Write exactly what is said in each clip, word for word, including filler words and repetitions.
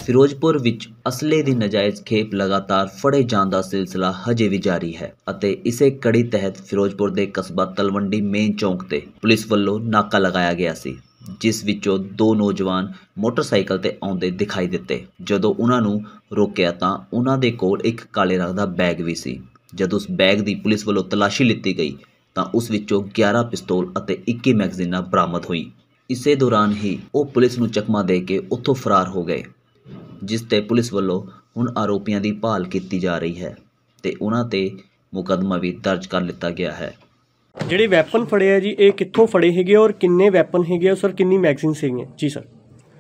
ਫਿਰੋਜ਼ਪੁਰ ਵਿੱਚ ਅਸਲੇ ਦੀ ਨਜਾਇਜ਼ ਖੇਪ ਲਗਾਤਾਰ ਫੜੇ ਜਾਣ ਦਾ ਸਿਲਸਿਲਾ ਹਜੇ ਵੀ ਜਾਰੀ ਹੈ ਅਤੇ ਇਸੇ ਕੜੀ ਤਹਿਤ ਫਿਰੋਜ਼ਪੁਰ ਦੇ ਕਸਬਾ ਤਲਵੰਡੀ ਮੇਨ ਚੌਂਕ ਤੇ ਪੁਲਿਸ ਵੱਲੋਂ ਨਾਕਾ ਲਗਾਇਆ ਗਿਆ ਸੀ, ਜਿਸ ਵਿੱਚੋਂ ਦੋ ਨੌਜਵਾਨ ਮੋਟਰਸਾਈਕਲ ਤੇ ਆਉਂਦੇ ਦਿਖਾਈ ਦਿੱਤੇ। ਜਦੋਂ ਉਹਨਾਂ ਨੂੰ ਰੋਕਿਆ ਤਾਂ ਉਹਨਾਂ ਦੇ ਕੋਲ ਇੱਕ ਕਾਲੇ ਰੰਗ ਦਾ ਬੈਗ ਵੀ ਸੀ। ਜਦੋਂ ਉਸ ਬੈਗ ਦੀ ਪੁਲਿਸ ਵੱਲੋਂ ਤਲਾਸ਼ੀ ਲਿੱਤੀ ਗਈ ਤਾਂ ਉਸ ਵਿੱਚੋਂ ਗਿਆਰਾਂ ਪਿਸਤੌਲ ਅਤੇ ਇੱਕੀ ਮੈਗਜ਼ੀਨਾਂ ਬਰਾਮਦ ਹੋਈ। ਇਸੇ ਦੌਰਾਨ ਹੀ ਉਹ ਪੁਲਿਸ ਨੂੰ ਚਕਮਾ ਦੇ ਕੇ ਉੱਥੋਂ ਫਰਾਰ ਹੋ ਗਏ, ਜਿਸ ਤੇ ਪੁਲਿਸ ਵੱਲੋਂ ਹੁਣ ਆਰੋਪੀਆਂ ਦੀ ਭਾਲ ਕੀਤੀ ਜਾ ਰਹੀ ਹੈ ਤੇ ਉਹਨਾਂ ਤੇ ਮੁਕੱਦਮਾ ਵੀ ਦਰਜ ਕਰ ਲਿੱਤਾ ਗਿਆ ਹੈ। ਜਿਹੜੇ ਵੈਪਨ ਫੜੇ ਆ ਜੀ, ਇਹ ਕਿੱਥੋਂ ਫੜੇ ਹੈਗੇ ਔਰ ਕਿੰਨੇ ਵੈਪਨ ਹੈਗੇ ਸਰ, ਕਿੰਨੀ ਮੈਗਜ਼ੀਨ ਸੀਗੀਆਂ ਜੀ? ਸਰ,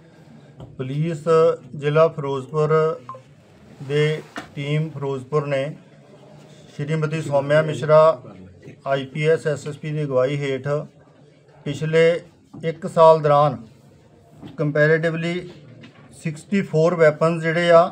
ਪੁਲਿਸ ਜ਼ਿਲ੍ਹਾ ਫਿਰੋਜ਼ਪੁਰ ਦੇ ਟੀਮ ਫਿਰੋਜ਼ਪੁਰ ਨੇ Shrimati Saumya Mishra I P S S S P ਦੀ ਅਗਵਾਈ ਹੇਠ ਪਿਛਲੇ ਇੱਕ ਸਾਲ ਦੌਰਾਨ ਕੰਪੈਰੇਟਿਵਲੀ ਸਿਕਸਟੀ ਫੋਰ ਵੈਪਨਸ ਜਿਹੜੇ ਆ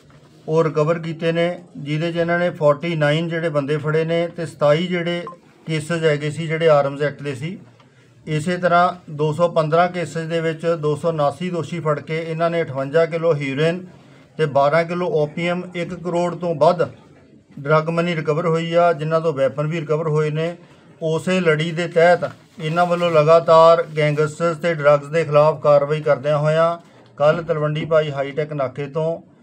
ਉਹ ਰਿਕਵਰ ਕੀਤੇ ਨੇ, ਜਿਹਦੇ 'ਚ ਇਹਨਾਂ ਨੇ ਫੋਰਟੀ ਨਾਈਨ ਜਿਹੜੇ ਬੰਦੇ ਫੜੇ ਨੇ ਤੇ ਸਤਾਈ ਜਿਹੜੇ ਕੇਸਿਸ ਹੈਗੇ ਸੀ ਜਿਹੜੇ ਆਰਮਜ਼ ਐਕਟ ਦੇ ਸੀ। ਇਸੇ ਤਰ੍ਹਾਂ ਦੋ ਸੌ ਪੰਦਰਾਂ ਕੇਸਿਸ ਦੇ ਵਿੱਚ ਦੋ ਸੌ ਉਨਾਸੀ ਦੋਸ਼ੀ ਫੜ ਕੇ ਇਹਨਾਂ ਨੇ ਅਠਵੰਜਾ ਕਿਲੋ ਹੀਰੋਇਨ ਤੇ ਬਾਰਾਂ ਕਿਲੋ ਓਪੀਅਮ, ਇੱਕ ਕਰੋੜ ਤੋਂ ਵੱਧ ਡਰੱਗ ਮਨੀ ਰਿਕਵਰ ਹੋਈ ਆ, ਜਿਨ੍ਹਾਂ ਤੋਂ ਵੈਪਨ ਵੀ ਰਿਕਵਰ ਹੋਏ ਨੇ। ਉਸੇ ਲੜੀ ਦੇ ਤਹਿਤ ਇਹਨਾਂ ਵੱਲੋਂ ਲਗਾਤਾਰ ਗੈਂਗਸਟਰਸ ਤੇ ਡਰੱਗਸ ਦੇ ਖਿਲਾਫ ਕਾਰਵਾਈ ਕਰਦਿਆਂ ਹੋਇਆਂ ਕੱਲ੍ਹ ਤਲਵੰਡੀ ਭਾਈ ਹਾਈਟੈਕ ਨਾਕੇ ਤੋਂ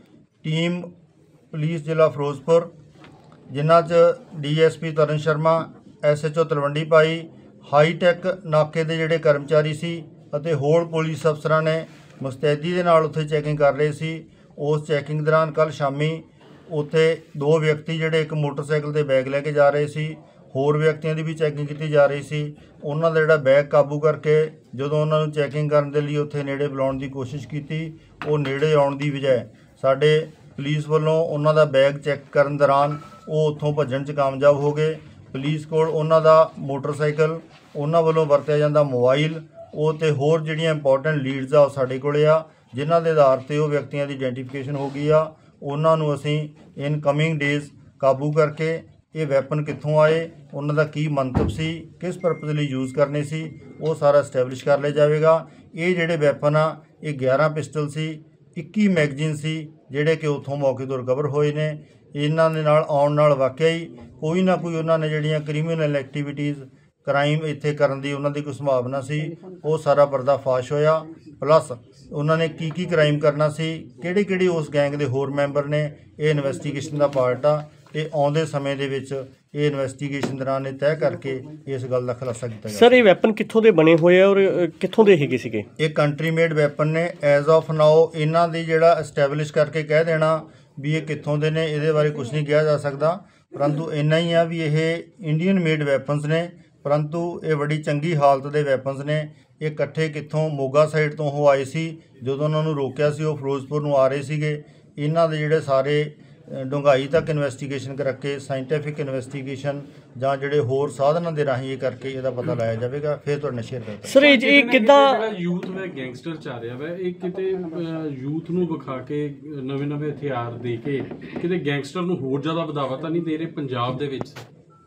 ਟੀਮ ਪੁਲਿਸ ਜ਼ਿਲ੍ਹਾ ਫਿਰੋਜ਼ਪੁਰ, ਜਿਨ੍ਹਾਂ 'ਚ D S P Taran Sharma, S H O Talwandi Bhai, hitech ਨਾਕੇ ਦੇ ਜਿਹੜੇ ਕਰਮਚਾਰੀ ਸੀ ਅਤੇ ਹੋਰ ਪੁਲਿਸ ਅਫਸਰਾਂ ਨੇ ਮੁਸਤੈਦੀ ਦੇ ਨਾਲ ਉੱਥੇ ਚੈਕਿੰਗ ਕਰ ਰਹੇ ਸੀ। ਉਸ ਚੈਕਿੰਗ ਦੌਰਾਨ ਕੱਲ੍ਹ ਸ਼ਾਮੀ ਉੱਥੇ ਦੋ ਵਿਅਕਤੀ ਜਿਹੜੇ ਇੱਕ ਮੋਟਰਸਾਈਕਲ 'ਤੇ ਬੈਗ ਲੈ ਕੇ ਜਾ ਰਹੇ ਸੀ, ਹੋਰ ਵਿਅਕਤੀਆਂ ਦੀ ਵੀ ਚੈਕਿੰਗ ਕੀਤੀ ਜਾ ਰਹੀ ਸੀ। ਉਹਨਾਂ ਦਾ ਜਿਹੜਾ ਬੈਗ ਕਾਬੂ ਕਰਕੇ ਜਦੋਂ ਉਹਨਾਂ ਨੂੰ ਚੈਕਿੰਗ ਕਰਨ ਦੇ ਲਈ ਉੱਥੇ ਨੇੜੇ ਬੁਲਾਉਣ ਦੀ ਕੋਸ਼ਿਸ਼ ਕੀਤੀ, ਉਹ ਨੇੜੇ ਆਉਣ ਦੀ ਬਜਾਏ ਸਾਡੇ ਪੁਲਿਸ ਵੱਲੋਂ ਉਹਨਾਂ ਦਾ ਬੈਗ ਚੈੱਕ ਕਰਨ ਦੌਰਾਨ ਉਹ ਉੱਥੋਂ ਭੱਜਣ 'ਚ ਕਾਮਯਾਬ ਹੋ ਗਏ। ਪੁਲਿਸ ਕੋਲ ਉਹਨਾਂ ਦਾ ਮੋਟਰਸਾਈਕਲ, ਉਹਨਾਂ ਵੱਲੋਂ ਵਰਤਿਆ ਜਾਂਦਾ ਮੋਬਾਈਲ, ਉਹ ਤੇ ਹੋਰ ਜਿਹੜੀਆਂ ਇੰਪੋਰਟੈਂਟ ਲੀਡਸ ਆ ਉਹ ਸਾਡੇ ਕੋਲ ਆ, ਜਿਨ੍ਹਾਂ ਦੇ ਆਧਾਰ 'ਤੇ ਉਹ ਵਿਅਕਤੀਆਂ ਦੀ ਆਈਡੈਂਟੀਫਿਕੇਸ਼ਨ ਹੋ ਗਈ ਆ। ਉਹਨਾਂ ਨੂੰ ਅਸੀਂ ਇਨ ਕਮਿੰਗ ਡੇਜ਼ ਕਾਬੂ ਕਰਕੇ ਇਹ ਵੈਪਨ ਕਿੱਥੋਂ ਆਏ, ਉਹਨਾਂ ਦਾ ਕੀ ਮੰਤਵ ਸੀ, ਕਿਸ ਪਰਪਸ ਲਈ ਯੂਜ਼ ਕਰਨੇ ਸੀ, ਉਹ ਸਾਰਾ ਐਸਟੈਬਲਿਸ਼ ਕਰ ਲਿਆ ਜਾਵੇਗਾ। ਇਹ ਜਿਹੜੇ ਵੈਪਨ ਆ ਇਹ ਗਿਆਰਾਂ ਪਿਸਟਲ ਸੀ, ਇੱਕੀ ਮੈਗਜ਼ੀਨ ਸੀ ਜਿਹੜੇ ਕਿ ਉੱਥੋਂ ਮੌਕੇ ਤੋਂ ਰਿਕਵਰ ਹੋਏ ਨੇ। ਇਹਨਾਂ ਦੇ ਨਾਲ ਆਉਣ ਨਾਲ ਵਾਕਿਆ ਹੀ ਕੋਈ ਨਾ ਕੋਈ ਉਹਨਾਂ ਨੇ ਜਿਹੜੀਆਂ ਕ੍ਰਿਮੀਨਲ ਐਕਟੀਵਿਟੀਜ਼, ਕ੍ਰਾਈਮ ਇੱਥੇ ਕਰਨ ਦੀ ਉਹਨਾਂ ਦੀ ਕੋਈ ਸੰਭਾਵਨਾ ਸੀ, ਉਹ ਸਾਰਾ ਪਰਦਾ ਫਾਸ਼ ਹੋਇਆ। ਪਲੱਸ ਉਹਨਾਂ ਨੇ ਕੀ ਕੀ ਕ੍ਰਾਈਮ ਕਰਨਾ ਸੀ, ਕਿਹੜੇ ਕਿਹੜੇ ਉਸ ਗੈਂਗ ਦੇ ਹੋਰ ਮੈਂਬਰ ਨੇ, ਇਹ ਇਨਵੈਸਟੀਗੇਸ਼ਨ ਦਾ ਪਾਰਟ ਆ। ਇਹ ਆਉਂਦੇ ਸਮੇਂ ਦੇ ਵਿੱਚ ਇਹ ਇਨਵੈਸਟੀਗੇਸ਼ਨ ਦੌਰਾਨ ਇਹ ਤੈਅ ਕਰਕੇ ਇਸ ਗੱਲ ਦਾ ਖੁਲਾਸਾ ਕੀਤਾ ਜਾਵੇ। ਸਰ, ਇਹ ਵੈਪਨ ਕਿੱਥੋਂ ਦੇ ਬਣੇ ਹੋਏ ਆ ਔਰ ਕਿੱਥੋਂ ਦੇ ਹੈਗੇ ਸੀਗੇ? ਇਹ ਕੰਟਰੀ ਮੇਡ ਵੈਪਨ ਨੇ। ਐਜ਼ ਆਫ ਨਾਓ ਇਹਨਾਂ ਦੀ ਜਿਹੜਾ ਐਸਟੈਬਲਿਸ਼ ਕਰਕੇ ਕਹਿ ਦੇਣਾ ਵੀ ਇਹ ਕਿੱਥੋਂ ਦੇ ਨੇ, ਇਹਦੇ ਬਾਰੇ ਕੁਝ ਨਹੀਂ ਕਿਹਾ ਜਾ ਸਕਦਾ, ਪਰੰਤੂ ਇੰਨਾ ਹੀ ਆ ਵੀ ਇਹ ਇੰਡੀਅਨ ਮੇਡ ਵੈਪਨਸ ਨੇ, ਪਰੰਤੂ ਇਹ ਬੜੀ ਚੰਗੀ ਹਾਲਤ ਦੇ ਵੈਪਨਸ ਨੇ। ਇਹ ਇਕੱਠੇ ਕਿੱਥੋਂ ਮੋਗਾ ਸਾਈਡ ਤੋਂ ਉਹ ਆਏ ਸੀ, ਜਦੋਂ ਉਹਨਾਂ ਨੂੰ ਰੋਕਿਆ ਸੀ ਉਹ ਫਿਰੋਜ਼ਪੁਰ ਨੂੰ ਆ ਰਹੇ ਸੀਗੇ। ਇਹਨਾਂ ਦੇ ਜਿਹੜੇ ਸਾਰੇ ਡੂੰਘਾਈ ਤੱਕ ਇਨਵੈਸਟੀਗੇਸ਼ਨ ਕਰਕੇ ਸਾਇੰਟੀਫਿਕ ਇਨਵੈਸਟੀਗੇਸ਼ਨ ਜਾਂ ਜਿਹੜੇ ਹੋਰ ਸਾਧਨਾਂ ਦੇ ਰਾਹੀਂ ਇਹ ਕਰਕੇ ਇਹਦਾ ਪਤਾ ਲਾਇਆ ਜਾਵੇਗਾ, ਫਿਰ ਤੁਹਾਡੇ ਨਾਲ ਸ਼ੇਅਰ ਕਰਾਂਗੇ। ਸਰ, ਇਹ ਕਿੱਦਾਂ ਯੂਥ ਵੇ ਗੈਂਗਸਟਰ ਚ ਆ ਰਿਹਾ ਵਾ, ਇਹ ਕਿਤੇ ਯੂਥ ਨੂੰ ਵਿਖਾ ਕੇ ਨਵੇਂ ਨਵੇਂ ਹਥਿਆਰ ਦੇ ਕੇ ਕਿਤੇ ਗੈਂਗਸਟਰ ਨੂੰ ਹੋਰ ਜ਼ਿਆਦਾ ਵਧਾਵਾ ਤਾਂ ਨਹੀਂ ਦੇ ਰਹੇ ਪੰਜਾਬ ਦੇ ਵਿੱਚ?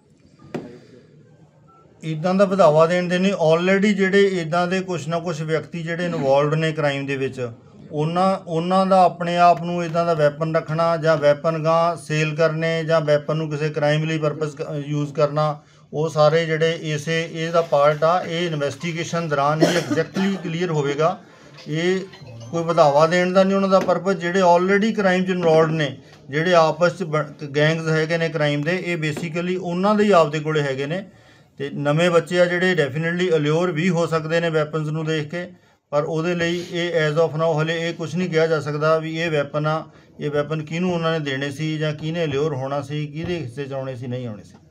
ਇੱਦਾਂ ਦਾ ਵਧਾਵਾ ਦੇਣ ਦੇ ਨਹੀਂ, ਆਲਰੇਡੀ ਜਿਹੜੇ ਇੱਦਾਂ ਦੇ ਕੁਛ ਨਾ ਕੁਛ ਵਿਅਕਤੀ ਜਿਹੜੇ ਇਨਵੋਲਵਡ ਨੇ ਕ੍ਰਾਈਮ ਦੇ ਵਿੱਚ, ਉਹਨਾਂ ਉਹਨਾਂ ਦਾ ਆਪਣੇ ਆਪ ਨੂੰ ਇੱਦਾਂ ਦਾ ਵੈਪਨ ਰੱਖਣਾ ਜਾਂ ਵੈਪਨ ਗਾਂ ਸੇਲ ਕਰਨੇ ਜਾਂ ਵੈਪਨ ਨੂੰ ਕਿਸੇ ਕ੍ਰਾਈਮ ਲਈ ਪਰਪਸ ਯੂਜ਼ ਕਰਨਾ, ਉਹ ਸਾਰੇ ਜਿਹੜੇ ਇਸੇ ਇਹਦਾ ਪਾਰਟ ਆ। ਇਹ ਇਨਵੈਸਟੀਗੇਸ਼ਨ ਦੌਰਾਨ ਹੀ ਐਗਜ਼ੈਕਟਲੀ ਕਲੀਅਰ ਹੋਵੇਗਾ। ਇਹ ਕੋਈ ਵਧਾਵਾ ਦੇਣ ਦਾ ਨਹੀਂ ਉਹਨਾਂ ਦਾ ਪਰਪਸ। ਜਿਹੜੇ ਆਲਰੇਡੀ ਕ੍ਰਾਈਮ 'ਚ ਇਨਵੋਲਵਡ ਨੇ, ਜਿਹੜੇ ਆਪਸ 'ਚ ਗੈਂਗਸ ਹੈਗੇ ਨੇ ਕ੍ਰਾਈਮ ਦੇ, ਇਹ ਬੇਸਿਕਲੀ ਉਹਨਾਂ ਦੇ ਹੀ ਆਪਦੇ ਕੋਲੇ ਹੈਗੇ ਨੇ। ਤੇ ਨਵੇਂ ਬੱਚੇ ਆ ਜਿਹੜੇ ਡੈਫੀਨੇਟਲੀ ਅਲਿਓਰ ਵੀ ਹੋ ਸਕਦੇ ਨੇ ਵੈਪਨਸ ਨੂੰ ਦੇਖ ਕੇ, ਪਰ ਉਹਦੇ ਲਈ ਇਹ ਐਜ਼ ਆਫ ਨਾਓ ਹਲੇ ਇਹ ਕੁਝ ਨਹੀਂ ਕਿਹਾ ਜਾ ਸਕਦਾ ਵੀ ਇਹ ਵੈਪਨ ਆ, ਇਹ ਵੈਪਨ ਕਿਹਨੂੰ ਉਹਨਾਂ ਨੇ ਦੇਣੇ ਸੀ ਜਾਂ ਕਿਹਨੇ ਅਲਿਓਰ ਹੋਣਾ ਸੀ, ਕਿਹਦੇ ਹਿੱਸੇ 'ਚ ਆਉਣੇ ਸੀ, ਨਹੀਂ ਆਉਣੇ ਸੀ।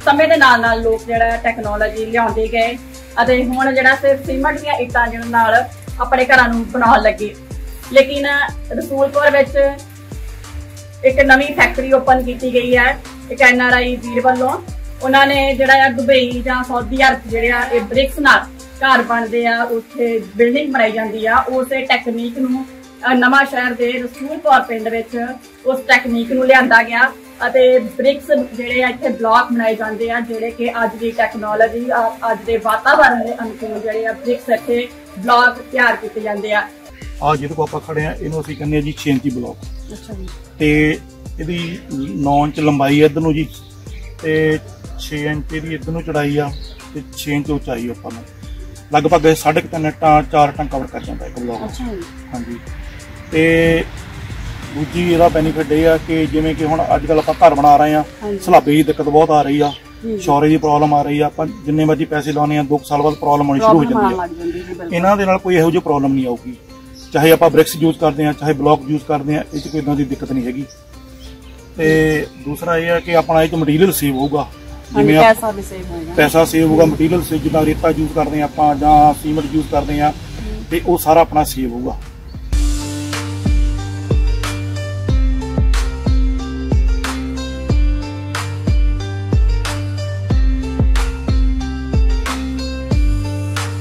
ਸਮੇਂ ਦੇ ਨਾਲ ਨਾਲ ਲੋਕ ਜਿਹੜਾ ਟੈਕਨੋਲੋਜੀ ਲਿਆਉਂਦੇ ਗਏ ਅਤੇ ਹੁਣ ਜਿਹੜਾ ਸਿਰਫ ਸੀਮੈਂਟ ਦੀਆਂ ਇੱਟਾਂ ਜਿਹਨਾਂ ਨਾਲ ਆਪਣੇ ਘਰਾਂ ਨੂੰ ਬਣਾਉਣ ਲੱਗੇ। ਲੇਕਿਨ ਰਸੂਲਪੁਰ ਵਿੱਚ ਇੱਕ ਨਵੀਂ ਫੈਕਟਰੀ ਓਪਨ ਕੀਤੀ ਗਈ ਹੈ ਇੱਕ ਐਨ ਆਰ ਆਈ ਵੀਰ ਵੱਲੋਂ। ਉਹਨਾਂ ਨੇ ਜਿਹੜਾ ਆ ਦੁਬਈ ਜਾਂ ਸਾਊਦੀ ਅਰਬ ਜਿਹੜੇ ਆ ਇਹ ਬ੍ਰਿਕਸ ਨਾਲ ਘਰ ਬਣਦੇ ਆ, ਉੱਥੇ ਬਿਲਡਿੰਗ ਬਣਾਈ ਜਾਂਦੀ ਆ, ਉਸੇ ਟੈਕਨੀਕ ਨੂੰ ਨਵਾਂ ਸ਼ਹਿਰ ਦੇ ਰਸੂਲਪੁਰ ਪਿੰਡ ਵਿੱਚ ਉਸ ਟੈਕਨੀਕ ਨੂੰ ਲਿਆਂਦਾ ਗਿਆ ਅਤੇ ਬ੍ਰਿਕਸ ਜਿਹੜੇ ਆ ਇੱਥੇ ਬਲਾਕ ਬਣਾਏ ਜਾਂਦੇ ਆ, ਜਿਹੜੇ ਕਿ ਅੱਜ ਦੀ ਟੈਕਨੋਲੋਜੀ ਅੱਜ ਦੇ ਵਾਤਾਵਰਣ ਦੇ ਅਨੁਕੂਲ ਜਿਹੜੇ ਆ ਬ੍ਰਿਕਸ ਇੱਥੇ ਬਲਾਕ ਤਿਆਰ ਕੀਤੇ ਜਾਂਦੇ ਆ। ਆ ਜਿਹਦੇ ਕੋਲ ਆਪਾਂ ਖੜੇ ਆ ਇਹਨੂੰ ਅਸੀਂ ਕਹਿੰਦੇ ਆ ਜੀ ਛੇ ਇੰਚੀ ਬਲਾਕ। ਅੱਛਾ ਜੀ। ਤੇ ਇਹਦੀ ਨੌ ਇੰਚ ਲੰਬਾਈ ਇੱਧਰ ਨੂੰ ਜੀ ਤੇ ਛੇ ਇੰਚ ਦੀ ਇੱਧਰ ਨੂੰ ਚੜਾਈ ਆ ਤੇ ਛੇ ਇੰਚ ਉਚਾਈ ਆਪਾਂ ਨੂੰ ਲਗਭਗ ਸਾਢੇ ਕੁ ਤਿੰਨ ਇੱਟਾਂ ਚਾਰ ਟਨ ਕਵਰ ਕਰ ਜਾਂਦਾ ਇੱਕ ਬਲਾਕ। ਅੱਛਾ ਜੀ। ਹਾਂਜੀ। ਤੇ ਦੂਜੀ ਇਹਦਾ ਬੈਨੀਫਿਟ ਇਹ ਆ ਕਿ ਜਿਵੇਂ ਕਿ ਹੁਣ ਅੱਜ ਕੱਲ ਆਪਾਂ ਘਰ ਬਣਾ ਰਹੇ ਆ, ਸਲਾਬੇ ਦੀ ਦਿੱਕਤ ਬਹੁਤ ਆ ਰਹੀ ਆ, ਸ਼ੌਰੇ ਦੀ ਪ੍ਰੋਬਲਮ ਆ ਰਹੀ ਆ, ਆਪਾਂ ਜਿੰਨੇ ਮਰਜ਼ੀ ਪੈਸੇ ਲਾਉਣੇ ਆ ਦੋ ਸਾਲ ਬਾਅਦ ਪ੍ਰੋਬਲਮ ਆਉਣੀ ਸ਼ੁਰੂ ਹੋ ਜਾਂਦੀ ਆ। ਇਹਨਾਂ ਦੇ ਨਾਲ ਕੋਈ ਇਹੋ ਜਿਹੀ ਪ੍ਰੋਬਲਮ ਨਹੀਂ ਆਊਗੀ, ਚਾਹੇ ਆਪਾਂ ਬ੍ਰਿਕਸ ਯੂਜ਼ ਕਰਦੇ ਆ ਚਾਹੇ ਬਲੌਕ ਯੂਜ਼ ਕਰਦੇ ਆ, ਇਹ 'ਚ ਕੋਈ ਇਦਾਂ ਦੀ ਦਿੱਕਤ ਨਹੀਂ ਹੈਗੀ। ਤੇ ਦੂਸਰਾ ਇਹ ਆ ਕਿ ਆਪਣਾ ਇਹ 'ਚ ਮਟੀਰੀਅਲ ਸੇਵ ਹੋਊਗਾ, ਜਿਵੇਂ ਪੈਸਾ ਸੇਵ ਹੋਊਗਾ, ਮਟੀਰੀਅਲ ਸੇਵ, ਜਿੱਦਾਂ ਰੇਤਾ ਯੂਜ਼ ਕਰਦੇ ਆ ਆਪਾਂ ਜਾਂ ਸੀਮੈਂਟ ਯੂਜ਼ ਕਰਦੇ ਆ ਤੇ ਉਹ ਸਾਰਾ ਆਪਣਾ ਸੇਵ ਹੋਊਗਾ।